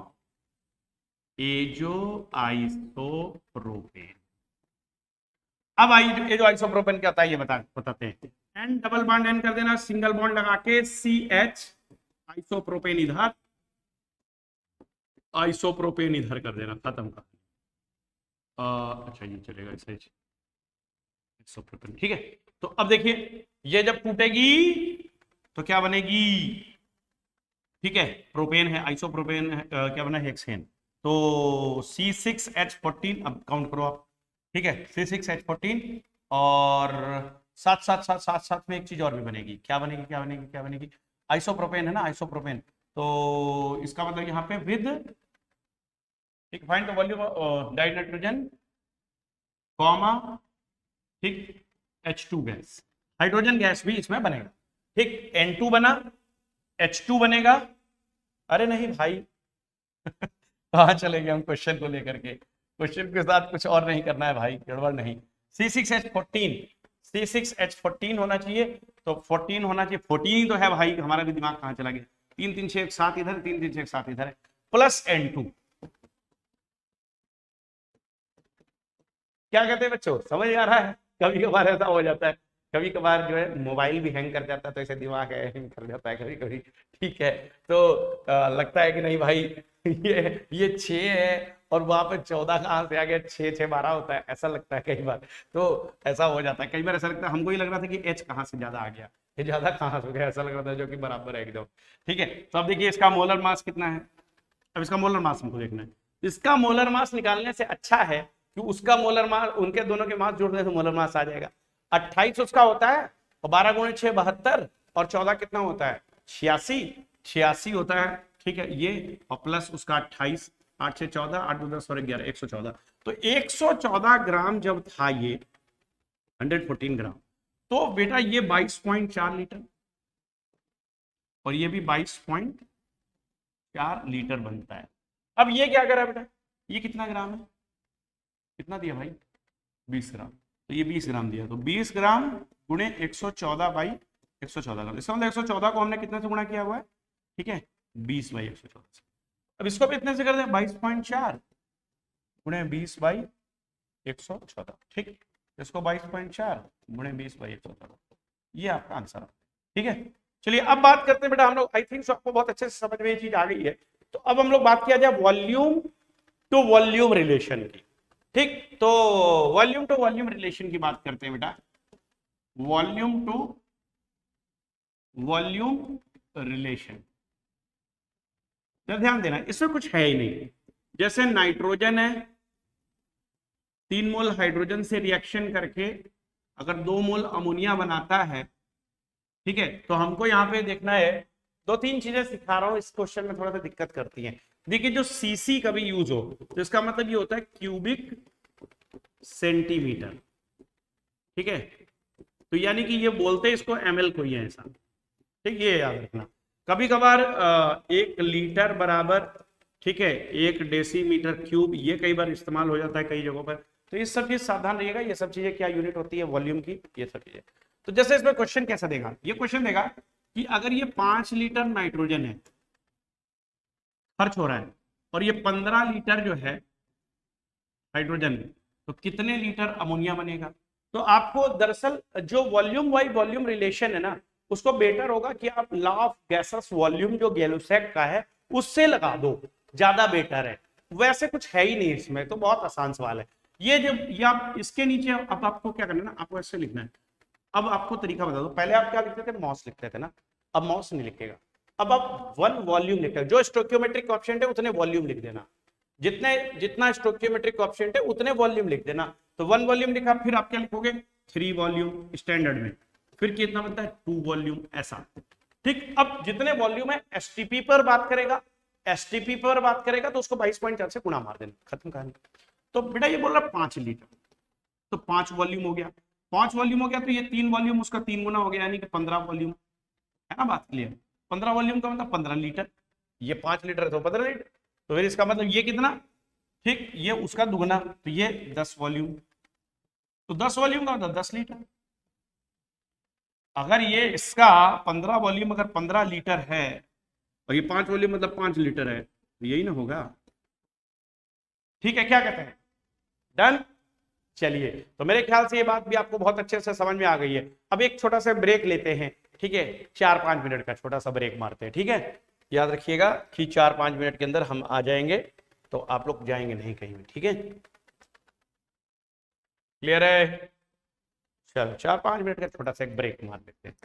azoisopropane। अब एजो आइसोप्रोपेन क्या होता है ये बताते हैं। N डबल बॉन्ड N कर देना, सिंगल बॉन्ड लगा के CH, आइसोप्रोपेन इधर, आइसोप्रोपेन इधर कर देना, खत्म कर। अच्छा ये चलेगा इसे, ठीक है। तो अब देखिए ये जब टूटेगी तो क्या बनेगी, ठीक है, प्रोपेन है, आइसोप्रोपेन है, क्या बना, हेक्सेन। तो C6H14, अब काउंट करो आप, ठीक है, C6H14, और साथ साथ साथ साथ साथ में एक चीज और भी बनेगी, क्या बनेगी क्या बनेगी क्या बनेगी, आइसोप्रोपेन है ना, आइसोप्रोपेन। तो इसका मतलब यहाँ पे विद, ठीक, find the volume dinitrogen comma, ठीक, H2 गैस, हाइड्रोजन गैस भी इसमें बनेगा, ठीक, N2 बना, H2 बनेगा, अरे नहीं भाई कहाँ चले गए हम क्वेश्चन को लेकर के, क्वेश्चन के साथ कुछ और नहीं करना है भाई, गड़बड़ नहीं। C6H14, C6H14 होना चाहिए, तो 14 होना चाहिए, 14 ही तो है भाई, हमारा भी दिमाग कहाँ चला गया, 3 3 6 7 इधर, 3 3 6 7 इधर है, प्लस N2। क्या कहते हैं बच्चों, समझ आ रहा है? कभी कभार ऐसा हो जाता है, कभी कभार जो है मोबाइल भी हैंग कर जाता है, तो ऐसे दिमाग हैंग कर जाता है कभी कभी, ठीक है। तो लगता है कि नहीं भाई ये 6 है और वहां पे 14 कहाँ से आ गया, 6 6 12 होता है, ऐसा लगता है कई बार, तो ऐसा हो जाता है कई बार, ऐसा लगता है हमको ही लग रहा था कि H कहाँ से ज्यादा आ गया, ये ज्यादा कहाँ से हो गया, ऐसा लग रहा था, जो कि बराबर है एकदम, ठीक है। तो अब देखिए इसका मोलर मास कितना है, अब इसका मोलर मास हमको देखना है। इसका मोलर मास निकालने से अच्छा है कि उसका मोलर मास, उनके दोनों के मास जोड़ने से मोलर मास आ जाएगा। 28 उसका होता है, और 12 गुणे 6 72, और 14 कितना होता है, 86 होता है, ठीक है, ये और प्लस उसका 28, 8 6 14, 8 2 10 और 11, 114। तो 114 ग्राम जब था ये 114 ग्राम, तो बेटा ये 22.4 लीटर, और ये भी 22.4 लीटर बनता है। अब ये क्या करा बेटा, ये कितना ग्राम है, कितना दिया भाई, 20 ग्राम, तो ये 20 ग्राम दिया, तो 20 ग्राम गुणे 114 बाई 114 ग्राम, इसका मतलब 114 को हमने कितने से गुणा किया हुआ है, ठीक है, 20 बाई 114 से। अब इसको भी इतने से कर दें, 22.4 गुणे 20 बाई 114, ठीक, इसको 22.4 गुणे 20 बाई 114, ये आपका आंसर है, ठीक है। चलिए अब बात करते हैं बेटा हम लोग, आई थिंक आपको बहुत अच्छे से समझ में ये चीज आ गई है। तो अब हम लोग बात किया जाए वॉल्यूम टू वॉल्यूम रिलेशन की, ठीक, तो वॉल्यूम टू वॉल्यूम रिलेशन की बात करते हैं बेटा, वॉल्यूम टू वॉल्यूम रिलेशन, तो ध्यान देना इसमें कुछ है ही नहीं, जैसे नाइट्रोजन है, 3 मोल हाइड्रोजन से रिएक्शन करके अगर 2 मोल अमोनिया बनाता है, ठीक है, तो हमको यहाँ पे देखना है, 2-3 चीजें सिखा रहा हूं, इस क्वेश्चन में थोड़ा सा दिक्कत करती हैं। देखिए जो सीसी कभी यूज हो तो इसका मतलब ये होता है क्यूबिक सेंटीमीटर, ठीक है, तो यानी कि ये बोलते हैं इसको ml को ही है ऐसा, ठीक, ये याद रखना। कभी कभार 1 लीटर बराबर, ठीक है, 1 डेसीमीटर क्यूब, ये कई बार इस्तेमाल हो जाता है कई जगहों पर, तो ये सब चीज सावधान रहिएगा, ये सब चीजें क्या यूनिट होती है वॉल्यूम की, ये सब चीजें। तो जैसे इसमें क्वेश्चन कैसा देगा, ये क्वेश्चन देगा कि अगर ये 5 लीटर नाइट्रोजन है खर्च हो रहा है, और ये 15 लीटर जो है हाइड्रोजन, तो कितने लीटर अमोनिया बनेगा। तो आपको दरअसल जो वॉल्यूम बाई वॉल्यूम रिलेशन है ना, उसको बेटर होगा कि आप लॉ ऑफ गैसेस वॉल्यूम जो गैलुसैक का है उससे लगा दो, ज्यादा बेटर है। वैसे कुछ है ही नहीं इसमें, तो बहुत आसान सवाल है ये। जब ये आप इसके नीचे, अब आपको क्या करना है ना, आपको ऐसे लिखना है। अब आपको तरीका बता दो, पहले आप क्या लिखते थे, मॉस लिखते थे ना, अब मॉस नहीं लिखेगा, अब आप 1 वॉल्यूम लिखेगा, जो स्टोइकियोमेट्रिक कोएफिशिएंट है उतने वॉल्यूम लिख देना, जितना स्टोइकियोमेट्रिक कोएफिशिएंट है उतने वॉल्यूम लिख देना। तो 1 वॉल्यूम लिखा, फिर आप क्या लिखोगे, 3 वॉल्यूम स्टैंडर्ड में, फिर कितना बनता है 2 वॉल्यूम, ऐसा, ठीक। अब जितने वॉल्यूम है एसटीपी पर बात करेगा, एसटीपी पर बात करेगा तो उसको 22.4 से गुणा मार देना, खत्म कहानी। तो बेटा ये बोल रहा 5 लीटर, तो 5 वॉल्यूम हो गया, 5 वॉल्यूम हो गया, तो ये 3 वॉल्यूम उसका 3 गुना हो गया, यानी कि 15 वॉल्यूम, है ना, बात क्लियर। 15 वॉल्यूम का मतलब 15 लीटर, ये 5 लीटर है तो 15 लीटर, तो फिर इसका मतलब ये कितना, ठीक, ये उसका दुगना, तो ये 10 वॉल्यूम, तो 10 वॉल्यूम का मतलब 10 लीटर। अगर ये इसका 15 वॉल्यूम अगर 15 लीटर है और ये 5 वॉल्यूम मतलब 5 लीटर है, तो यही ना होगा, ठीक है, क्या कहते हैं, डन। चलिए, तो मेरे ख्याल से ये बात भी आपको बहुत अच्छे से समझ में आ गई है। अब एक छोटा सा ब्रेक लेते हैं, ठीक है, 4-5 मिनट का छोटा सा ब्रेक मारते हैं, ठीक है। याद रखिएगा कि 4-5 मिनट के अंदर हम आ जाएंगे, तो आप लोग जाएंगे नहीं कहीं भी, ठीक है। क्लियर है? चलो 4-5 मिनट का छोटा सा एक ब्रेक मार लेते हैं।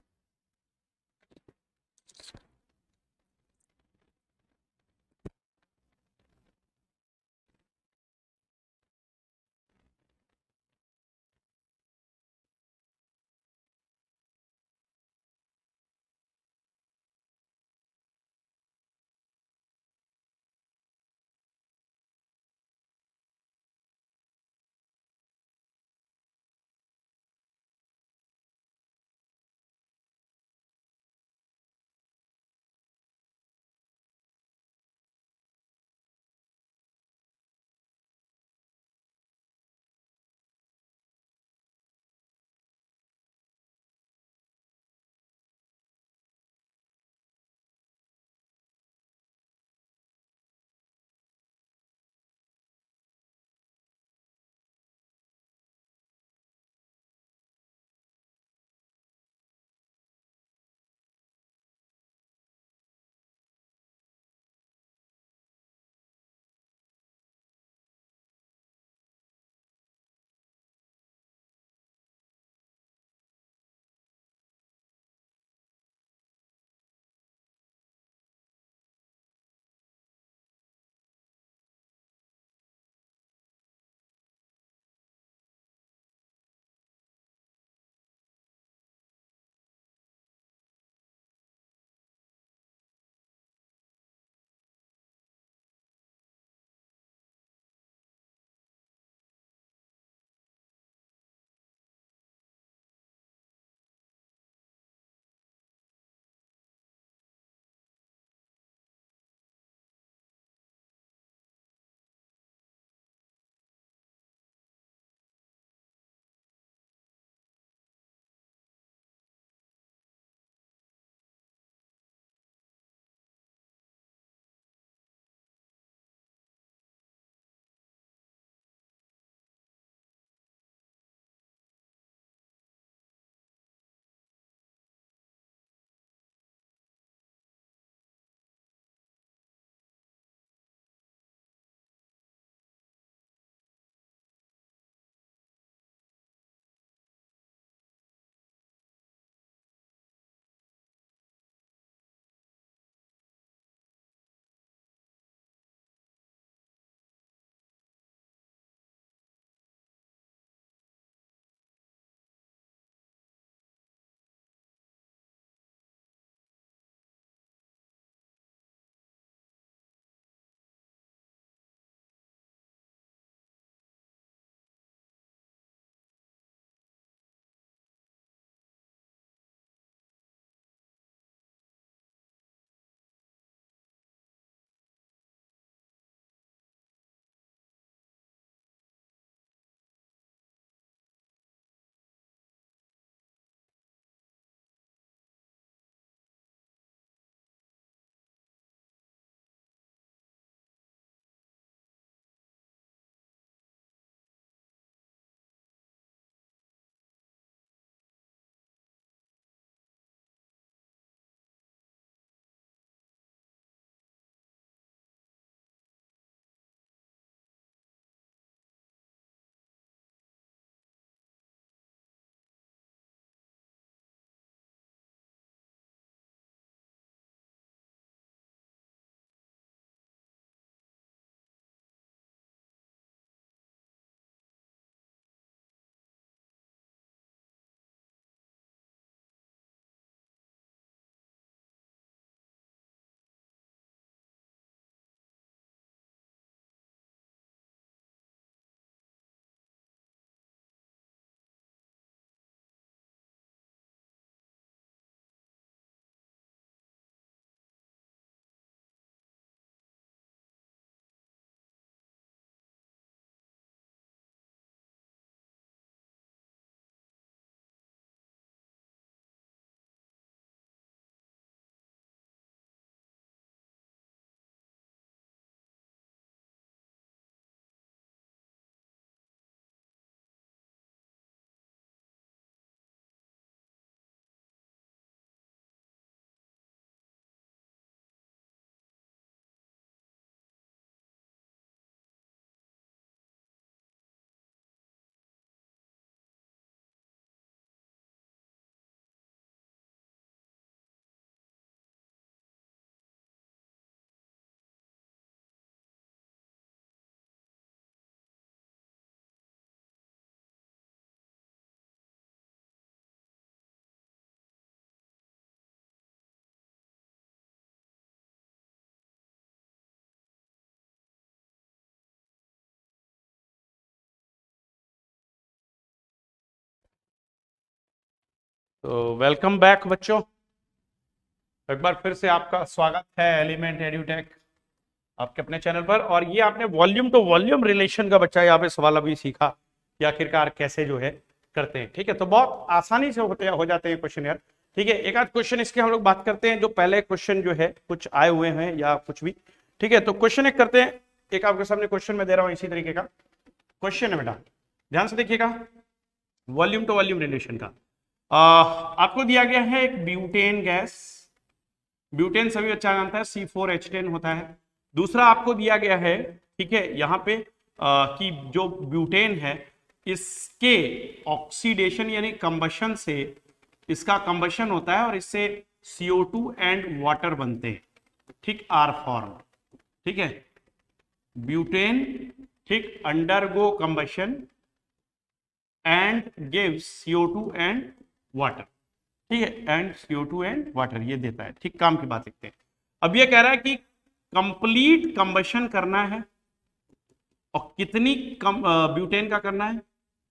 तो वेलकम बैक बच्चों, एक बार फिर से आपका स्वागत है एलिमेंट एड्यूटेक आपके अपने चैनल पर। और ये आपने वॉल्यूम टू वॉल्यूम रिलेशन का बच्चा यहाँ पे सवाल अभी सीखा कि आखिरकार कैसे जो है करते हैं। ठीक है, तो बहुत आसानी से हो जाते हैं क्वेश्चन यार। ठीक है, एक आध क्वेश्चन इसके हम लोग बात करते हैं जो पहले क्वेश्चन जो है कुछ आए हुए हैं या कुछ भी। ठीक है, तो क्वेश्चन एक करते हैं, एक आपके सामने क्वेश्चन में दे रहा हूं इसी तरीके का क्वेश्चन है बेटा, ध्यान से देखिएगा। वॉल्यूम टू वॉल्यूम रिलेशन का आपको दिया गया है एक ब्यूटेन गैस, ब्यूटेन सभी अच्छा जानता है C4H10 होता है। दूसरा आपको दिया गया है, ठीक है, यहाँ पे कि जो ब्यूटेन है इसके ऑक्सीडेशन यानी कंबशन से इसका कंबशन होता है और इससे CO2 एंड वाटर बनते हैं, ठीक, आर फॉर्म। ठीक है, ब्यूटेन ठीक undergo combustion and gives CO2 and water. ठीक है, एंड CO2 एंड वाटर ये देता है। ठीक, काम की बात लिखते हैं। अब ये कह रहा है कि कंप्लीट कंबशन करना है और कितनी ब्यूटेन का करना है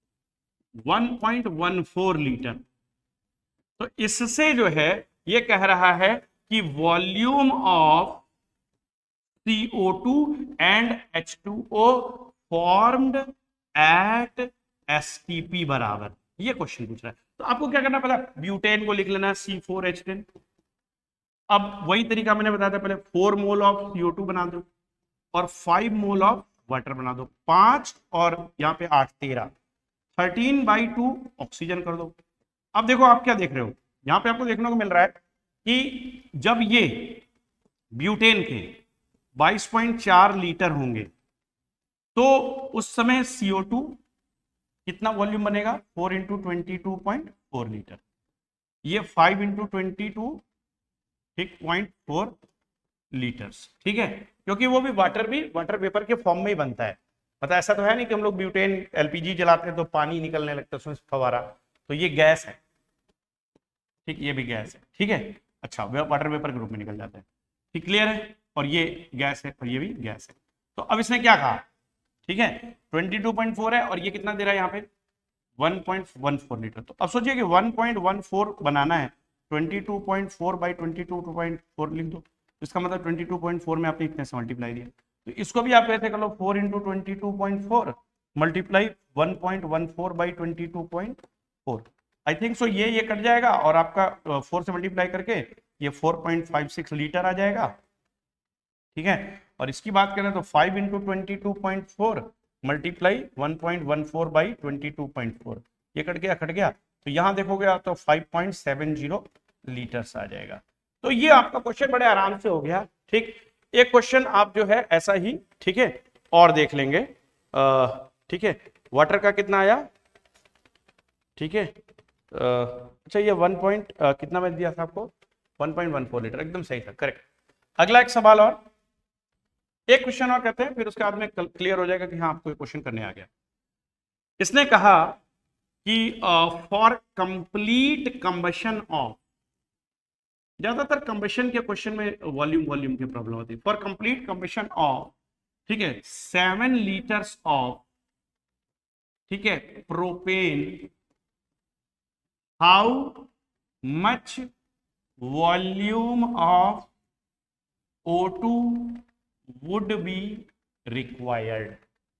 1.14 लीटर। तो इससे जो है ये कह रहा है कि volume of CO2 and H2O formed at STP बराबर, ये क्वेश्चन पूछ रहा है। तो आपको क्या करना पता, ब्यूटेन को लिख लेना C4H10। अब वही तरीका मैंने बताया था पहले, 4 मोल ऑफ CO2 बना दो और 5 मोल ऑफ वाटर बना दो, 5 और यहाँ पे 8 13, 13/2 ऑक्सीजन कर दो। अब देखो आप क्या देख रहे हो, यहाँ पे आपको देखने को मिल रहा है कि जब ये ब्यूटेन के 22.4 लीटर होंगे तो उस समय CO2 कितना वॉल्यूम बनेगा, 4 × 22.4 लीटर, ये 5 × 22 ठीक 0.4 लीटर्स। ठीक है, क्योंकि वो भी वाटर वेपर के फॉर्म में ही बनता है। मतलब ऐसा तो है नहीं कि हम लोग ब्यूटेन LPG जलाते हैं तो पानी निकलने लगता है उसमें फवारा, तो ये गैस है। ठीक, ये भी गैस है। ठीक है, अच्छा, वाटर वेपर के रूप में निकल जाता है। ठीक, क्लियर है, और ये गैस है और ये भी गैस है। तो अब इसने क्या कहा, ठीक है, 22.4 है और ये कितना दे रहा है यहाँ पे 1.14 लीटर। तो अब सोचिए कि 1.14 बनाना है, 22.4 / 22.4 लिख दो, इसका मतलब 22.4 में आपने इतने से मल्टीप्लाई दिया। तो इसको भी आप ऐसे कर लो, 4 × 22.4 मल्टीप्लाई 1.14 / 22.4। आई थिंक सो ये कट जाएगा और आपका 4 से मल्टीप्लाई करके ये 4.56 लीटर आ जाएगा। ठीक है, और इसकी बात करें तो 5 × 22.4 मल्टीप्लाई 1.14 / 22.4, ये कट गया, तो यहां देखोगे तो 5.70 लीटर्स आ जाएगा। तो ये आपका क्वेश्चन बड़े आराम से हो गया। ठीक, एक क्वेश्चन आप जो है ऐसा ही, ठीक है, और देख लेंगे। ठीक है, वाटर का कितना आया, ठीक है, अच्छा ये कितना मैं दिया था आपको, 1.14 लीटर, एकदम सही था, करेक्ट। अगला एक सवाल और, एक क्वेश्चन और कहते हैं, फिर उसके बाद में क्लियर हो जाएगा कि हाँ आपको क्वेश्चन करने आ गया। इसने कहा कि फॉर कंप्लीट कंबशन ऑफ, ज्यादातर कंबशन के क्वेश्चन में वॉल्यूम की प्रॉब्लम होती है। फॉर कंप्लीट कंबशन ऑफ, ठीक है, 7 लीटर्स ऑफ, ठीक है, propane, how much volume of O2 would be required,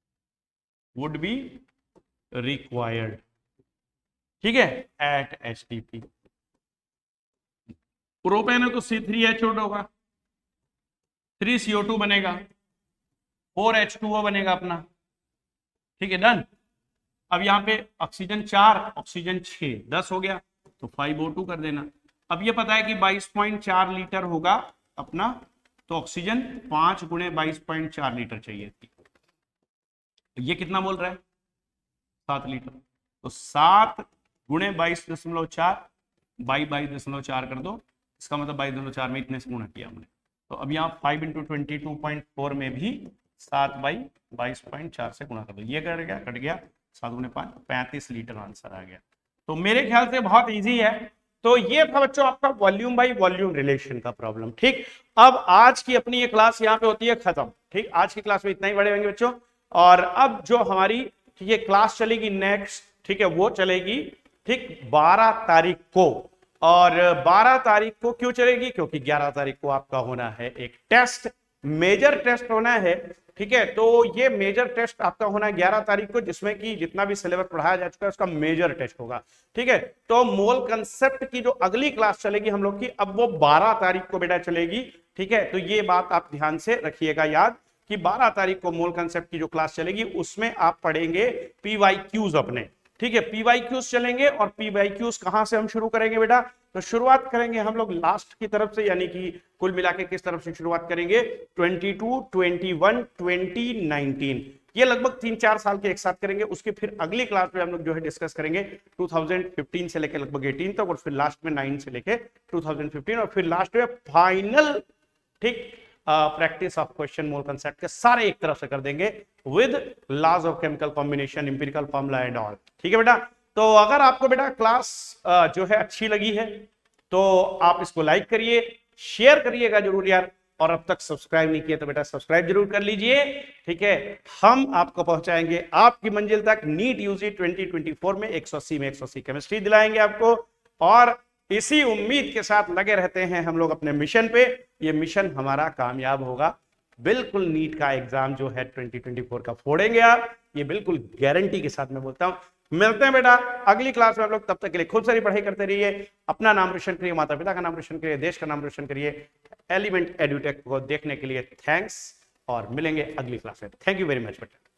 ठीक है, at STP। प्रोपेन है तो C3H8 होगा, 3 CO2 बनेगा, 4 H2O बनेगा अपना। ठीक है, डन। अब यहाँ पे ऑक्सीजन 4 ऑक्सीजन 6 10 हो गया, तो 5 O2 कर देना। अब ये पता है कि 22.4 लीटर होगा अपना, तो ऑक्सीजन 5 × 22.4 लीटर चाहिए थी। ये कितना बोल रहा है 7 लीटर, तो 7 × 22.4 बाई 22.4 कर दो, इसका मतलब 22.4 में इतने से गुणा किया हमने। तो अब यहाँ 5 × 22.4 में भी 7 / 22.4 से गुणा कर दो, ये कट गया 7 × 5 35 लीटर आंसर आ गया। तो मेरे ख्याल से बहुत इजी है। तो ये था बच्चों आपका वॉल्यूम बाई वॉल्यूम रिलेशन का प्रॉब्लम। ठीक, अब आज की अपनी ये क्लास यहाँ पे होती है खत्म। ठीक, आज की क्लास में इतना ही बड़े होंगे बच्चों, और अब जो हमारी ये क्लास चलेगी नेक्स्ट, ठीक है, वो चलेगी ठीक 12 तारीख को। और 12 तारीख को क्यों चलेगी? क्योंकि 11 तारीख को आपका होना है एक टेस्ट, मेजर टेस्ट होना है। ठीक है, तो ये मेजर टेस्ट आपका होना है 11 तारीख को, जिसमें कि जितना भी सिलेबस पढ़ाया जा चुका है उसका मेजर टेस्ट होगा। ठीक है, तो मोल कंसेप्ट की जो अगली क्लास चलेगी हम लोग की, अब वो 12 तारीख को बेटा चलेगी। ठीक है, तो ये बात आप ध्यान से रखिएगा याद कि 12 तारीख को मोल कंसेप्ट की जो क्लास चलेगी उसमें आप पढ़ेंगे पीवाईक्यूज अपने। ठीक है, पीवाईक्यूज चलेंगे। और पीवाईक्यूज कहां से हम शुरू करेंगे बेटा? तो शुरुआत करेंगे हम लोग लास्ट की तरफ से, यानी कि कुल मिला के किस तरफ से शुरुआत करेंगे? 22, 21, 20, 19, ये लगभग 3-4 साल के एक साथ करेंगे। उसके फिर अगली क्लास में हम लोग जो है डिस्कस करेंगे 2015 से लेकर लगभग 18 तक, और फिर लास्ट में 9 से लेकर 2015, और फिर लास्ट में फाइनल ठीक practice of question mole concept के सारे एक तरफ से कर देंगे with laws of chemical combination, empirical formula and all. ठीक है बेटा, तो अगर आपको बेटा क्लास जो है अच्छी लगी है तो आप इसको लाइक करिए, शेयर करिएगा जरूर यार, और अब तक सब्सक्राइब नहीं किया तो बेटा सब्सक्राइब जरूर कर लीजिए। ठीक है, हम आपको पहुंचाएंगे आपकी मंजिल तक। नीट यूजी 2024 में 180 में 180 केमिस्ट्री दिलाएंगे आपको, और इसी उम्मीद के साथ लगे रहते हैं हम लोग अपने मिशन पे। ये मिशन हमारा कामयाब होगा, बिल्कुल नीट का एग्जाम जो है 2024 का फोड़ेंगे आप, ये बिल्कुल गारंटी के साथ मैं बोलता हूं। मिलते हैं बेटा अगली क्लास में हम लोग, तब तक के लिए खूब सारी पढ़ाई करते रहिए, अपना नाम रोशन करिए, माता पिता का नाम रोशन करिए, देश का नाम रोशन करिए। एलिमेंट एड्यूटेक को देखने के लिए थैंक्स, और मिलेंगे अगली क्लास में। थैंक यू वेरी मच बेटा।